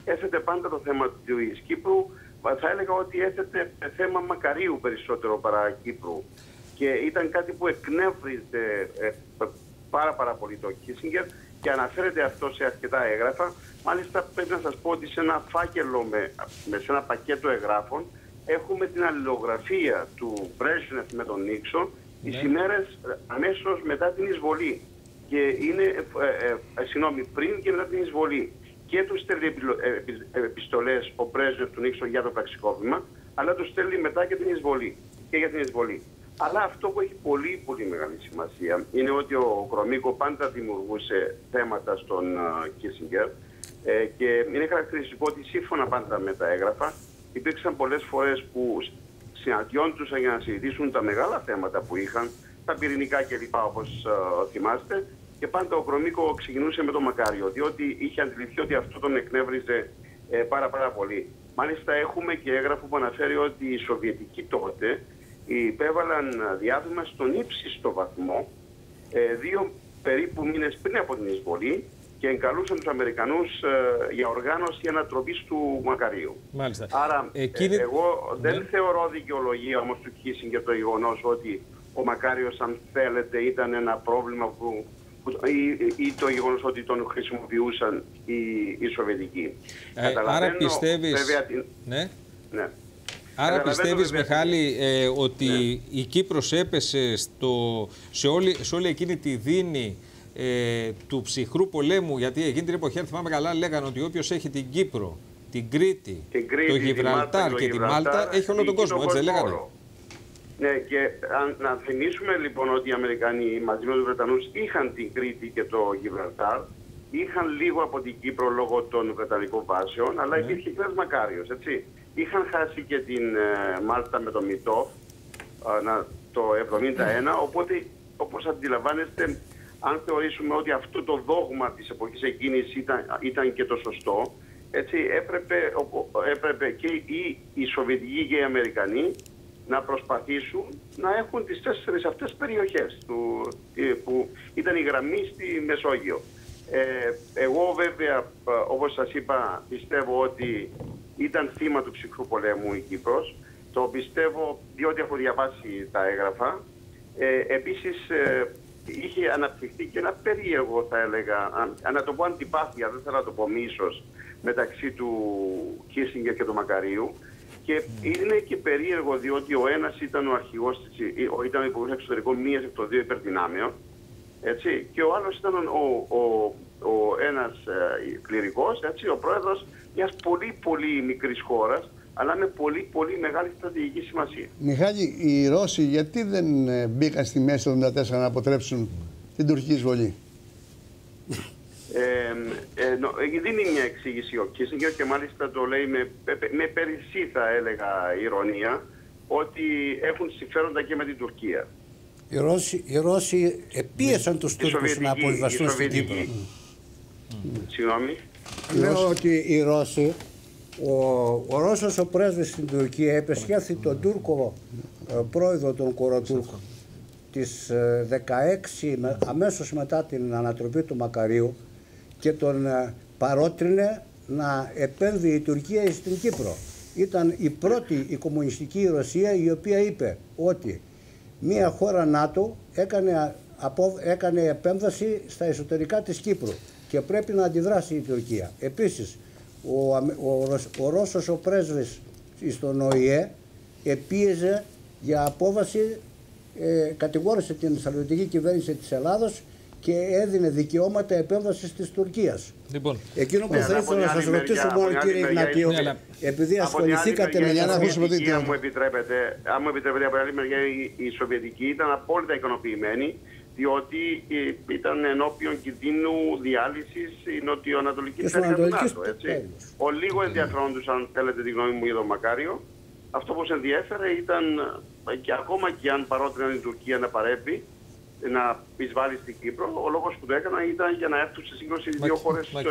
έθετε πάντα το θέμα της Κύπρου. Θα έλεγα ότι έθετε θέμα Μακαρίου περισσότερο παρά Κύπρου. Και ήταν κάτι που εκνεύριζε πάρα πολύ το Κίσινγκερ και αναφέρεται αυτό σε αρκετά έγγραφα. Μάλιστα πρέπει να σας πω ότι σε ένα φάκελο, σε ένα πακέτο εγγράφων, έχουμε την αλληλογραφία του Μπρέζνεφ με τον Νίξον τις ημέρες αμέσως μετά την εισβολή. Και είναι, πριν και μετά την εισβολή. Και του στέλνει επιστολές ο Μπρέζνεφ του Νίξον για το πραξικόπημα, αλλά του στέλνει μετά και για την εισβολή. Αλλά αυτό που έχει πολύ μεγάλη σημασία είναι ότι ο Γκρομίκο πάντα δημιουργούσε θέματα στον Κίσινγκερ και είναι χαρακτηριστικό ότι σύμφωνα πάντα με τα έγγραφα υπήρξαν πολλές φορές που συναντιόντουσαν για να συζητήσουν τα μεγάλα θέματα που είχαν, τα πυρηνικά κλπ. Όπως θυμάστε, και πάντα ο Γκρομίκο ξεκινούσε με τον Μακάριο, διότι είχε αντιληφθεί ότι αυτό τον εκνεύριζε πάρα πολύ. Μάλιστα έχουμε και έγγραφο που αναφέρει ότι οι Σοβιετικοί τότε υπέβαλαν διάβημα στον ύψιστο βαθμό 2 περίπου μήνες πριν από την εισβολή και εγκαλούσαν τους Αμερικανούς για οργάνωση ανατροπής του Μακαρίου. Μάλιστα. Άρα εγώ δεν θεωρώ δικαιολογία όμως του Κίσινγκερ το γεγονός ότι ο Μακάριος, αν θέλετε, ήταν ένα πρόβλημα ή το γεγονός ότι τον χρησιμοποιούσαν οι Σοβιετικοί. Άρα πιστεύεις... Ναι. Άρα πιστεύεις, Μιχάλη, ότι η Κύπρος έπεσε σε όλη εκείνη τη δίνη του ψυχρού πολέμου, γιατί εκείνη την εποχή, αν θυμάμαι καλά, λέγανε ότι όποιος έχει την Κύπρο, την Κρήτη, το Γιβραλτάρ και τη Μάλτα, έχει όλο τον κόσμο, έτσι δεν λέγανε? Ναι, και να θυμίσουμε λοιπόν ότι οι Αμερικανοί μαζί με τους Βρετανούς είχαν την Κρήτη και το Γιβραλτάρ, είχαν λίγο από την Κύπρο λόγω των Βρετανικών βάσεων, αλλά υπήρχε και ένας Μακάριος, έτσι. Είχαν χάσει και την Μάλτα με το Μητόφ το 1971, οπότε όπως αντιλαμβάνεστε, αν θεωρήσουμε ότι αυτό το δόγμα της εποχής εκείνης ήταν και το σωστό, έτσι έπρεπε και οι Σοβιετικοί και οι Αμερικανοί να προσπαθήσουν να έχουν τις 4 αυτές περιοχές που ήταν η γραμμή στη Μεσόγειο. Εγώ βέβαια, όπως σας είπα, πιστεύω ότι ήταν θύμα του ψυχρού πολέμου η Κύπρος. Το πιστεύω διότι έχω διαβάσει τα έγγραφα. Επίσης είχε αναπτυχθεί και ένα περίεργο, θα έλεγα, να το πω αντιπάθεια, δεν θέλω να το πω μίσος, μεταξύ του Κίσινγκερ και του Μακαρίου. Και είναι και περίεργο διότι ο ένας ήταν ο αρχηγός, ήταν ο υπουργός εξωτερικών μίας εκ των 2 υπερδυνάμεων, έτσι, και ο άλλος ήταν ένας κληρικός, έτσι, ο πρόεδρος μιας πολύ μικρής χώρας, αλλά με πολύ μεγάλη στρατηγική σημασία. Μιχάλη, οι Ρώσοι γιατί δεν μπήκαν στη μέση του 1974 να αποτρέψουν την τουρκική εισβολή? Δίνει μια εξήγηση ο Κίσινγκερ και μάλιστα το λέει με περισσή, θα έλεγα, ηρωνία, ότι έχουν συμφέροντα και με την Τουρκία. Οι Ρώσοι επίεσαν τους Τούρκους να αποβιβαστούν στην Κύπρο. Συγγνώμη. Λέω ότι οι Ρώσοι, ο Ρώσος ο πρέσβης στην Τουρκία επεσχέθη τον Τούρκο πρόεδρο των Κοροτούρκων τις 16 αμέσως μετά την ανατροπή του Μακαρίου και τον παρότρινε να επέμβει η Τουρκία στην Κύπρο. Ήταν η πρώτη η κομμουνιστική Ρωσία η οποία είπε ότι μία χώρα ΝΑΤΟ έκανε επέμβαση στα εσωτερικά της Κύπρου και πρέπει να αντιδράσει η Τουρκία. Επίσης, ο Ρώσος ο πρέσβης στον ΟΗΕ επίεζε για απόβαση, κατηγόρησε την στρατιωτική κυβέρνηση της Ελλάδος και έδινε δικαιώματα επέμβασης της Τουρκίας. Λοιπόν, εκείνο που θα ήθελα να σας ρωτήσω μόνο, κύριε Ιγνατίου, επειδή ασχοληθήκατε με αν μου επιτρέπετε, από άλλη μεριά η Σοβιετική ήταν απόλυτα ικανοποιημένη, διότι ήταν ενώπιον κινδύνου διάλυσης η νοτιοανατολική περιοχή του ΝΑΤΟ. Ο λίγο ενδιαφέροντος, αν θέλετε τη γνώμη μου, για τον Μακάριο, αυτό που σε ενδιέφερε ήταν, και ακόμα και αν παρότριναν η Τουρκία να παρέμβει, να εισβάλλει στην Κύπρο, ο λόγος που το έκανα ήταν για να έρθουν σε σύγκρουση οι δύο χώρες του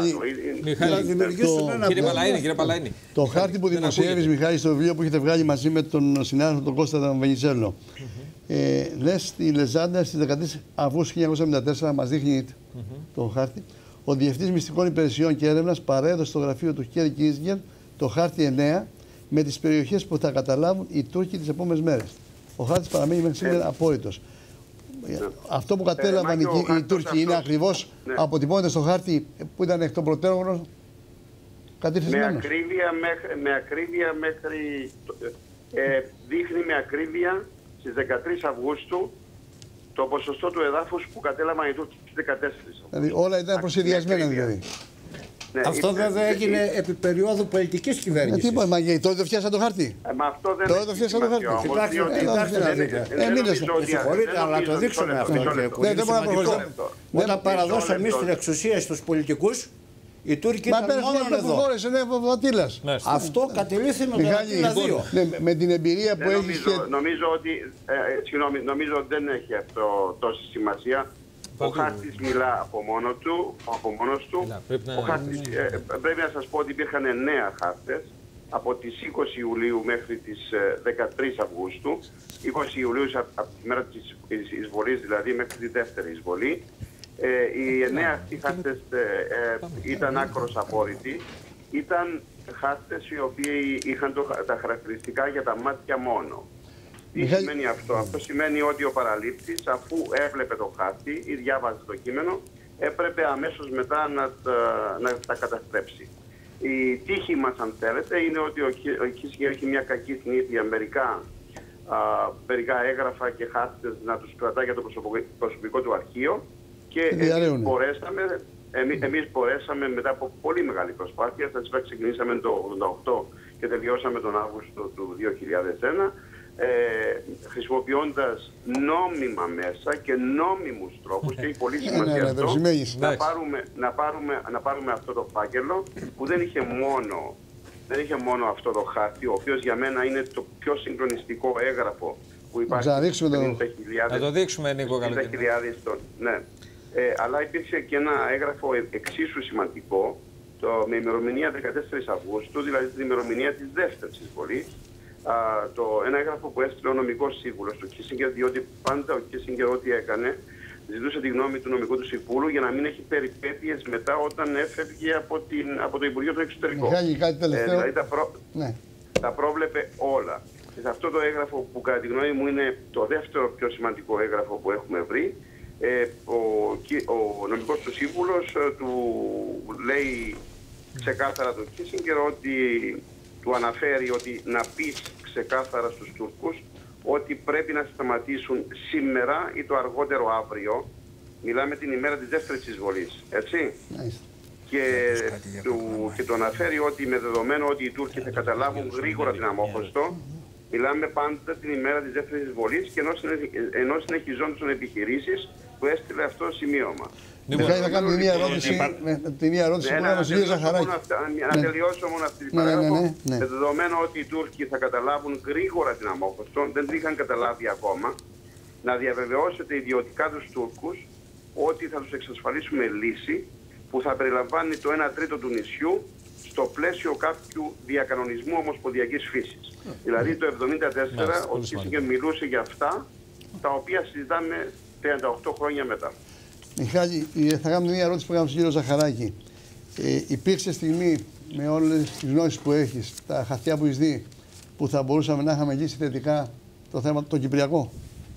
ΝΑΤΟ. Κύριε Παλαΐνη. Το χάρτη που δημοσιεύεις, Μιχάλη, στο βιβλίο που έχετε βγάλει μαζί με τον συνάδελφο τον Κώστα Βενιζέλο, λες στη Λεζάντα στις 13 Αυγούστου 1974, μας δείχνει το χάρτη, ο Διευθυντής Μυστικών Υπηρεσιών και Έρευνας παρέδωσε στο γραφείο του Χένρι Κίσινγκερ το χάρτη 9 με τις περιοχές που θα καταλάβουν οι Τούρκοι τις επόμενες μέρες. Ο χάρτης παραμένει μέχρι σήμερα απόρριτος. Αυτό που κατέλαβαν οι Τούρκοι είναι ακριβώς αποτυπώνεται στο χάρτη που ήταν εκ των προτέρων κατηρθισμένος. Με ακρίβεια μέχρι... δείχνει με ακρίβεια στις 13 Αυγούστου το ποσοστό του εδάφους που κατέλαβαν οι Τούρκοι στις 14. Δηλαδή όλα ήταν προσυδειασμένα δηλαδή. Ναι, αυτό βέβαια έγινε επί περίοδου πολιτικής κυβέρνησης. Τι είπα, μα γιατί τότε δεν φτιάσαν το χάρτη. Αυτό δεν τότε δεν φτιάσαν το χάρτη. Κοιτάξτε να δείτε. Συγχωρείτε, αλλά το δείξουμε αυτό. Δεν μπορώ να προχωρήσω. Όταν παραδώσαμε εμείς την εξουσία στους πολιτικούς, οι Τούρκοι ήταν μόνο εδώ. Αυτό κατελήφθη με το Αττίλα 2. Με την εμπειρία που έχει. Νομίζω ότι δεν έχει αυτό τόση σημασία. Ο χάρτης μιλά από μόνος του. Πρέπει να σας πω ότι υπήρχαν 9 χάρτες από τις 20 Ιουλίου μέχρι τις 13 Αυγούστου. 20 Ιουλίου από τη μέρα της εισβολής, δηλαδή μέχρι τη δεύτερη εισβολή. Οι 9 αυτοί χάρτες ήταν άκρως απόρριτοι. Ήταν χάρτες οι οποίοι είχαν τα χαρακτηριστικά για τα μάτια μόνο. Τι σημαίνει αυτό? Αυτό σημαίνει ότι ο παραλήπτης, αφού έβλεπε το χάρτη ή διάβαζε το κείμενο, έπρεπε αμέσως μετά να τα καταστρέψει. Η τύχη μας, αν θέλετε, είναι ότι ο Κίσινγκερ έχει μια κακή συνήθεια μερικά έγγραφα και χάρτες να τους κρατάει για το προσωπικό του αρχείο και εμείς μπορέσαμε μετά από πολύ μεγάλη προσπάθεια, θα ξεκινήσαμε το 1988 και τελειώσαμε τον Αύγουστο του 2001, χρησιμοποιώντας νόμιμα μέσα και νόμιμους τρόπους και έχει πολύ σημασία αυτό να πάρουμε αυτό το φάκελο που δεν είχε μόνο αυτό το χάρτη, ο οποίος για μένα είναι το πιο συγκλονιστικό έγγραφο που υπάρχει. Να το δείξουμε, Νίκο, ναι. Αλλά υπήρξε και ένα έγγραφο εξίσου σημαντικό με ημερομηνία 14 Αυγούστου, δηλαδή την ημερομηνία της δεύτερης εισβολής. Ένα έγγραφο που έστειλε ο νομικός σύμβουλος του Κίσινγκερ, διότι πάντα ο Κίσινγκερ ό,τι έκανε ζητούσε τη γνώμη του νομικού του συμβούλου για να μην έχει περιπέτειες μετά όταν έφευγε από το Υπουργείο του Εξωτερικών. Δηλαδή τα πρόβλεπε όλα. Και σε αυτό το έγγραφο που κατά τη γνώμη μου είναι το δεύτερο πιο σημαντικό έγγραφο που έχουμε βρει, ο νομικός του σύμβουλος του λέει ξεκάθαρα τον Κίσινγκερ ότι του αναφέρει ότι να πεις ξεκάθαρα στους Τούρκους ότι πρέπει να σταματήσουν σήμερα ή το αργότερο αύριο. Μιλάμε την ημέρα της δεύτερης εισβολής, έτσι. Και του αναφέρει ότι με δεδομένο ότι οι Τούρκοι θα καταλάβουν γρήγορα την Αμόχωστο, μιλάμε πάντα την ημέρα της δεύτερης εισβολής και ενώ συνεχιζόντουσαν επιχειρήσεις που έστειλε αυτό το σημείωμα. Θα κάνω την μία ερώτηση που έκανα στον κύριο Ζαχαράκη. Να τελειώσω μόνο αυτή την παράγραφο. Με δεδομένο ότι οι Τούρκοι θα καταλάβουν γρήγορα την Αμόχωστο, δεν την είχαν καταλάβει ακόμα, να διαβεβαιώσετε ιδιωτικά τους Τούρκους ότι θα τους εξασφαλίσουμε λύση που θα περιλαμβάνει το 1 τρίτο του νησιού στο πλαίσιο κάποιου διακανονισμού ομοσπονδιακής φύσης. Δηλαδή το 1974 ο Κίσινγκερ μιλούσε για αυτά τα οποία συζητάμε 38 χρόνια μετά. Μιχάλη, θα κάνω μια ερώτηση που έκανα στον κύριο Ζαχαράκη. Υπήρξε στιγμή με όλες τις γνώσεις που έχεις, τα χαρτιά που έχεις δει, που θα μπορούσαμε να είχαμε λύσει θετικά το θέμα το κυπριακό?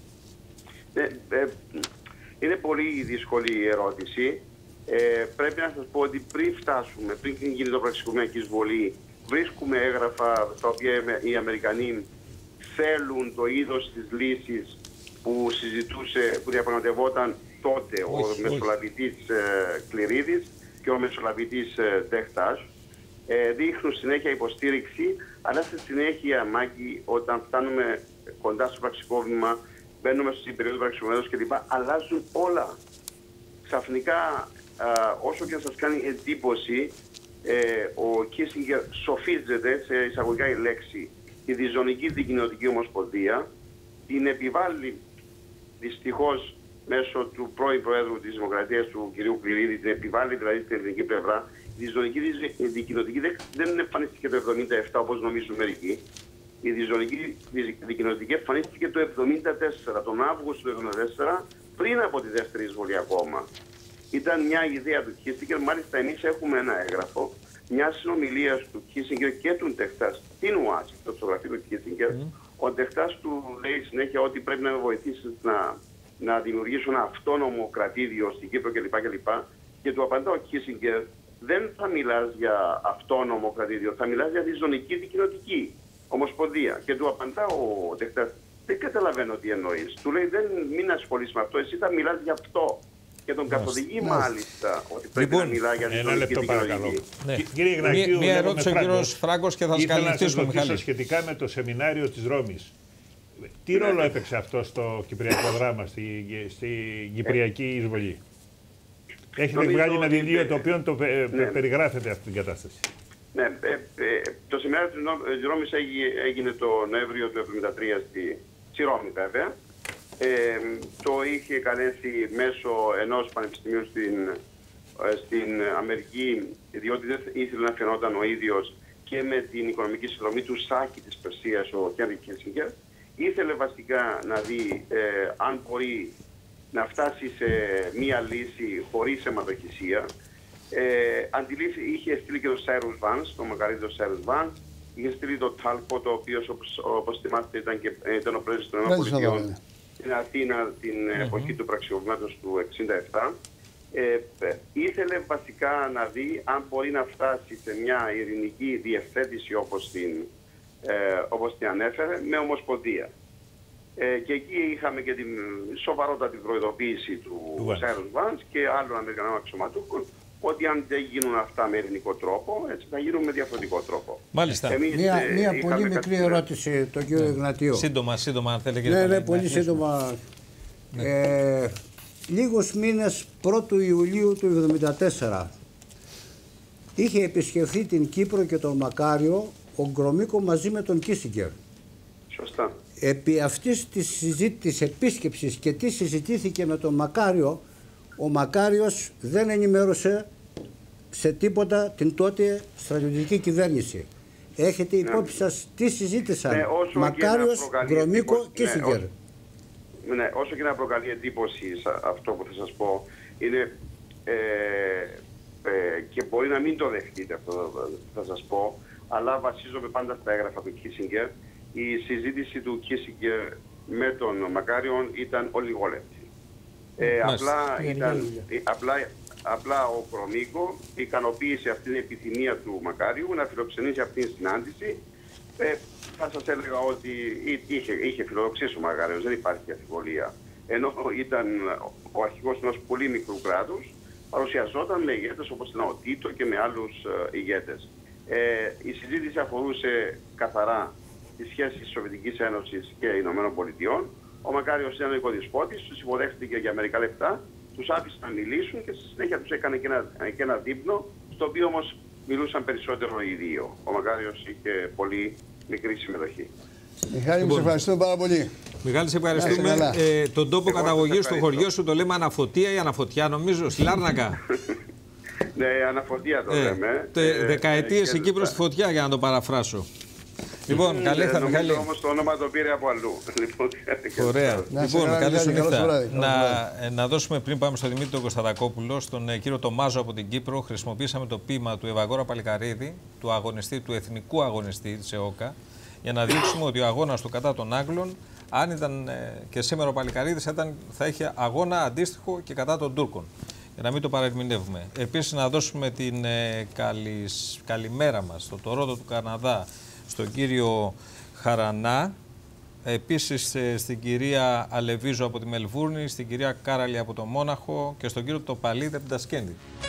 Είναι πολύ δύσκολη η ερώτηση. Πρέπει να σας πω ότι πριν γίνει το πραξικοπηματική εισβολή, βρίσκουμε έγγραφα στα οποία οι Αμερικανοί θέλουν το είδος της λύσης που διαπραγματευόταν τότε ο μεσολαβητής Κληρίδης και ο μεσολαβητής Ντεχτάζ. Δείχνουν συνέχεια υποστήριξη, αλλά στη συνέχεια, Μάκη, όταν φτάνουμε κοντά στο πραξικόπημα, μπαίνουμε στην περίοδο πραξικοπήματος κλπ. Αλλάζουν όλα. Ξαφνικά, όσο και να σας κάνει εντύπωση, ο Κίσινγκερ σοφίζεται, σε εισαγωγικά η λέξη, τη διζωνική δικοινοτική ομοσπονδία, την επιβάλλει δυστυχώς μέσω του πρώην Προέδρου της Δημοκρατίας, του κ. Κληρίδη, την επιβάλλει δηλαδή στην ελληνική πλευρά. Η διζωνική δικοινοτική δεν εμφανίστηκε το 1977 όπως νομίζουν μερικοί. Η διζωνική δικοινοτική εμφανίστηκε το 1974, τον Αύγουστο του 1974, πριν από τη δεύτερη εισβολή ακόμα. Ήταν μια ιδέα του Κίσιγκερ. Μάλιστα, εμείς έχουμε ένα έγγραφο μια συνομιλία του Κίσιγκερ και του Ντεχτάς στην Ουάσιγκτον, στο γραφείο του Κίσιγκερ. Ο Ντεχτάς του λέει συνέχεια ότι πρέπει να με βοηθήσει να δημιουργήσω ένα αυτόνομο κρατήδιο στην Κύπρο κλπ. Και του απαντά ο Κίσιγκερ, δεν θα μιλάς για αυτόνομο κρατήδιο, θα μιλάς για τη ζωνική δικοινοτική ομοσπονδία. Και του απαντά ο Ντεχτάς, δεν καταλαβαίνω τι εννοείς. Του λέει, μην ασχολείσαι με αυτό, εσύ θα μιλάς για αυτό. Και τον καθοδηγεί μάλιστα ότι πρέπει να μιλά για τη ζωνική δικοινοτική. Κύριε Ιγνατίου, μία ερώτηση ο κύριος Φράγκος και θα σας καλυφθήσουμε, Μιχάλη. Σχετικά με το σεμινάριο της Ρώμης. Τι ρόλο έπαιξε αυτό στο κυπριακό δράμα, στην κυπριακή εισβολή? Έχετε βγάλει ένα βιβλίο το οποίο περιγράφεται αυτή την κατάσταση. Ναι, το σεμινάριο της Ρώμης έγινε το Νοέμβριο του 1973 στη Ρώμη, βέβαια. Το είχε καλέσει μέσω ενός πανεπιστημίου στην Αμερική, διότι δεν ήθελε να φαινόταν ο ίδιος, και με την οικονομική συνδρομή του Σάκη της Περσίας, ο Χένρι Κίσιγκερ. Ήθελε βασικά να δει αν μπορεί να φτάσει σε μία λύση χωρίς αιματοχυσία. Είχε στείλει και το Σάιρους Βάνς, το μεγαλύτερο Σάιρους Βάνς. Είχε στείλει το Τάλκοτ, ο οποίος όπως θυμάστε ήταν ο πρόεδρος των ΗΠΑ στην Αθήνα την εποχή του πραξικοπήματος του 1967. Ήθελε βασικά να δει αν μπορεί να φτάσει σε μια ειρηνική διευθέτηση όπως την ανέφερε, με ομοσπονδία. Και εκεί είχαμε και την σοβαρότατη προειδοποίηση του Σάιρους Βάνς και άλλων Αμερικανών αξιωματούχων ότι αν δεν γίνουν αυτά με ειρηνικό τρόπο, έτσι θα γίνουν με διαφορετικό τρόπο. Μάλιστα. Μια πολύ μικρή ερώτηση τον κύριο Ιγνατίου. Σύντομα, αν θέλετε. Ναι, πολύ σύντομα. Λίγους μήνες 1ου Ιουλίου του 1974 είχε επισκεφθεί την Κύπρο και τον Μακάριο ο Γκρομίκο μαζί με τον Κίσιγκερ. Σωστά. Επί αυτής της επίσκεψης και τι συζητήθηκε με τον Μακάριο, ο Μακάριος δεν ενημέρωσε σε τίποτα την τότε στρατιωτική κυβέρνηση. Έχετε υπόψη σας τι συζήτησαν Μακάριος, Γκρομίκο και Κίσιγκερ? Ναι, όσο και να προκαλεί εντύπωση αυτό που θα σας πω, είναι και μπορεί να μην το δεχτείτε αυτό θα σας πω, αλλά βασίζομαι πάντα στα έγγραφα του Κίσιγκερ. Η συζήτηση του Κίσιγκερ με τον Μακάριον ήταν ολιγόλεπτη. Απλά ο Γκρομίκο ικανοποίησε αυτή την επιθυμία του Μακάριου να φιλοξενήσει αυτή την συνάντηση. Θα σας έλεγα ότι είχε φιλοδοξήσει ο Μακάριος, δεν υπάρχει αμφιβολία. Ενώ ήταν ο αρχηγός ενός πολύ μικρού κράτους, παρουσιαζόταν με ηγέτες όπως ήταν ο Τίτο και με άλλους ηγέτες. Η συζήτηση αφορούσε καθαρά τις σχέσεις της Σοβιετικής Ένωσης και Ηνωμένων Πολιτειών. Ο Μακάριος ήταν ο οικοδεσπότης, τους υποδέχτηκε για μερικά λεπτά, τους άφησε να μιλήσουν και στη συνέχεια τους έκανε και ένα δείπνο, στο οποίο όμως μιλούσαν περισσότερο οι δύο. Ο Μακάριος είχε πολύ μικρή συμμετοχή. Μιχάλη, μου σε ευχαριστούμε πάρα πολύ. Μιχάλη, σε ευχαριστούμε. Τον τόπο καταγωγής στο χωριό σου το λέμε Αναφωτία ή Αναφωτιά, νομίζω, στη Λάρνακα. Ναι, Αναφωτία το λέμε. Δεκαετίες η Κύπρος στη φωτιά, για να το παραφράσω. Λοιπόν, καλή νύχτα, Μιχάλη. Όμως το όνομα το πήρε από αλλού. Ωραία. Λοιπόν, καλή σου νύχτα. Να δώσουμε, πριν πάμε στον Δημήτρη τον Κωνσταντακόπουλο, στον κύριο Τομάζο από την Κύπρο. Χρησιμοποίησαμε το ποίημα του Ευαγόρα Παλικαρίδη, του αγωνιστή, του εθνικού αγωνιστή της ΕΟΚΑ, για να δείξουμε ότι ο αγώνας του κατά των Άγγλων, αν ήταν και σήμερα ο Παλικαρίδης, θα είχε αγώνα αντίστοιχο και κατά των Τούρκων. Για να μην το παρερμηνεύουμε. Επίσης, να δώσουμε την καλημέρα μας στο Τορόντο του Καναδά, στον κύριο Χαρανά, επίσης στην κυρία Αλεβίζο από τη Μελβούρνη, στην κυρία Κάραλη από το Μόναχο και στον κύριο Τοπαλίδη από την Τασκένδη.